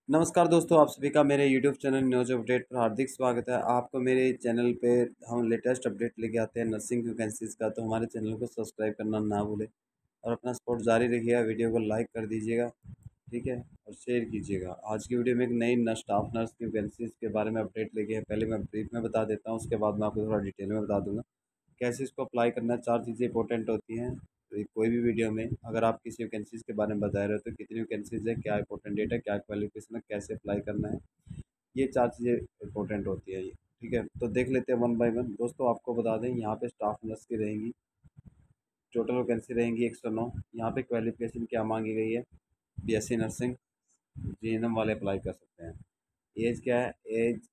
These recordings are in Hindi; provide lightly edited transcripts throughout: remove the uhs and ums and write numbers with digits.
नमस्कार दोस्तों, आप सभी का मेरे यूट्यूब चैनल न्यूज़ अपडेट पर हार्दिक स्वागत है। आपको मेरे चैनल पे हम लेटेस्ट अपडेट लेके आते हैं नर्सिंग वैकेंसीज़ का, तो हमारे चैनल को सब्सक्राइब करना ना भूलें और अपना सपोर्ट जारी रखिएगा। वीडियो को लाइक कर दीजिएगा, ठीक है, और शेयर कीजिएगा। आज की वीडियो में एक नई स्टाफ नर्स की वैकेंसीज़ के बारे में अपडेट लेके है। पहले मैं ब्रीफ में बता देता हूँ, उसके बाद मैं आपको थोड़ा डिटेल में बता दूँगा कैसे इसको अप्लाई करना है। 4 चीज़ें इंपॉर्टेंट होती हैं। तो ये कोई भी वीडियो में अगर आप किसी वैकेंसीज़ के बारे में बता रहे हो तो कितनी वैकेंसीज़ है, क्या इंपॉर्टेंट डेट है, क्या क्वालिफिकेशन है, कैसे अप्लाई करना है, ये 4 चीज़ें इंपॉर्टेंट होती है ये, ठीक है। तो देख लेते हैं वन बाय वन। दोस्तों आपको बता दें, यहाँ पे स्टाफ नर्स की रहेंगी, टोटल वैकेंसी रहेंगी 109। यहाँ पे क्वालिफिकेशन क्या मांगी गई है, बीएससी नर्सिंग, जीएनएम वाले अप्लाई कर सकते हैं। एज क्या है, एज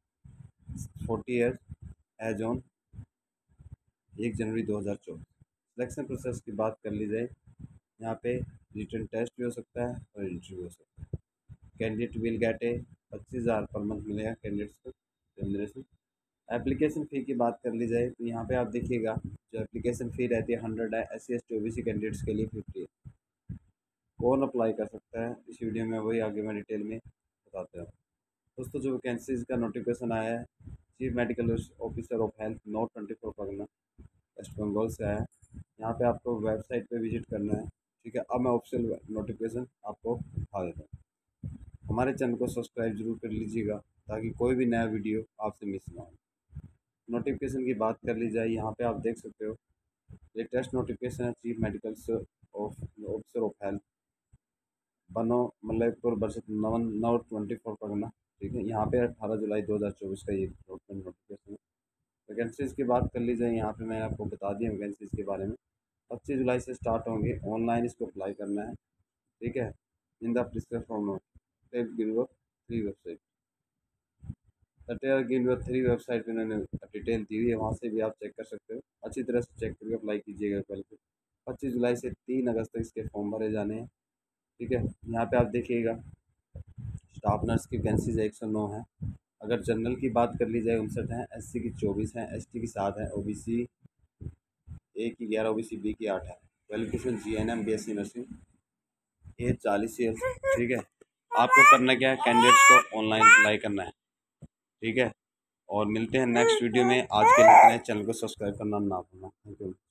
40 ईयर्स, एज ऑन 1 जनवरी 2024। सिलेक्शन प्रोसेस की बात कर ली जाए, यहाँ पे रिटन टेस्ट भी हो सकता है और इंटरव्यू हो सकता है। Candidate will get A 25,000 per month मिलेगा कैंडिडेट्स को रेमुनरेशन। एप्लीकेशन फ़ी की बात कर ली जाए तो यहाँ पे आप देखिएगा, जो एप्लीकेशन फ़ी रहती है 100 है। S C S T OBC candidates के लिए 50 है। कौन अप्लाई कर सकता है, इस वीडियो में वही आगे मैं डिटेल में बताता हूँ। दोस्तों जो वैकेंसीज का नोटिफिकेशन आया है, chief medical officer of health north 24 Pargana west Bengal से आया है। यहाँ पे आपको वेबसाइट पे विजिट करना है, ठीक है। अब मैं ऑफिशियल नोटिफिकेशन आपको दिखा देता हूँ। हमारे चैनल को सब्सक्राइब जरूर कर लीजिएगा ताकि कोई भी नया वीडियो आपसे मिस ना हो। नोटिफिकेशन की बात कर ली जाए, यहाँ पे आप देख सकते हो लेटेस्ट नोटिफिकेशन है chief medical officer of health बनो मलयपुर बरसत नवन नौ 24 परगना, ठीक है। यहाँ पे 18 जुलाई 2024 का ये नोटिफिकेशन है। वैकेंसीज़ की बात कर ली जाए, यहाँ पे मैंने आपको बता दिया वैकेंसीज़ के बारे में। 25 जुलाई से स्टार्ट होंगे, ऑनलाइन इसको अप्लाई करना है, ठीक है। In the prescribe form three website three website पे इन्होंने डिटेल दी हुई है, वहाँ से भी आप चेक कर सकते हो। अच्छी तरह से चेक करके अप्लाई कीजिएगा कल को। 25 जुलाई से 3 अगस्त तक इसके फॉर्म भरे जाने हैं, ठीक है। यहाँ पे आप देखिएगा स्टाफ नर्स की वैकेंसीज 109 है। अगर जनरल की बात कर ली जाए 59 है, एससी की 24 है, एसटी की 7 है, ओबीसी ए की 11, ओबीसी बी की 8 है। Qualification GNM BSc nursing, age 40 years, ठीक है। आपको करना क्या है, कैंडिडेट्स को ऑनलाइन अप्लाई करना है, ठीक है। और मिलते हैं नेक्स्ट वीडियो में। आज के लिए इतना ही। चैनल को सब्सक्राइब करना ना भूलना। Thank you.